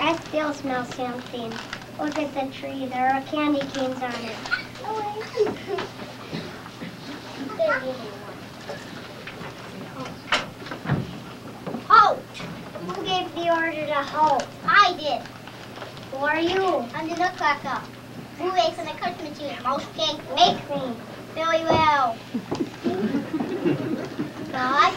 I still smell something. Look at the tree. There are candy canes on it. Halt! Who gave the order to halt? I did. Who are you? I'm the Nutcracker. Who makes an accompaniment to mouse cake? Make me. Very well. God.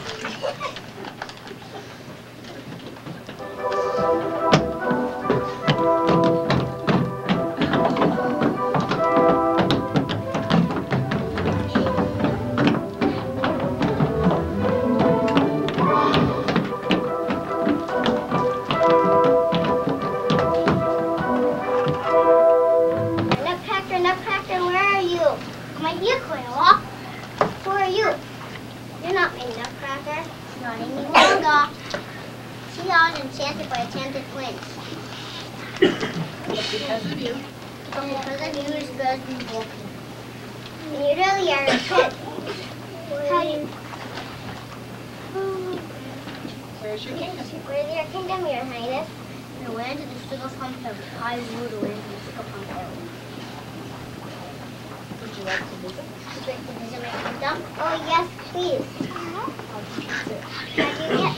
Nutcracker, where are you? I'm right here, Cruella. Who are you? You're not my Nutcracker. Not any longer. See, I was enchanted by enchanted twins. Because of you. But because of you, it's good to be walking. And you really are a pet. How do you... Where's your kingdom? Where's your kingdom, Your Highness? The land of the Stickle Pump, I rule the land of the Stickle Pump. Would you like to visit? Would you like to visit my kingdom? Oh, yes, please. I'll just visit. How do you get